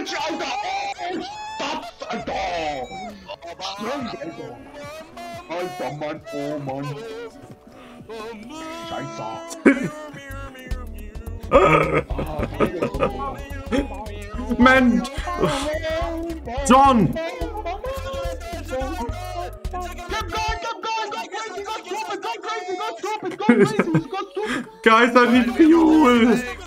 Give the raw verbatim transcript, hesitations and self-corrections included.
Bitch, Alter! Oh, Stop, Alter! Alter! Alter, Mann, oh Mann! Scheiße! Mensch! John! Guys, I need fuel!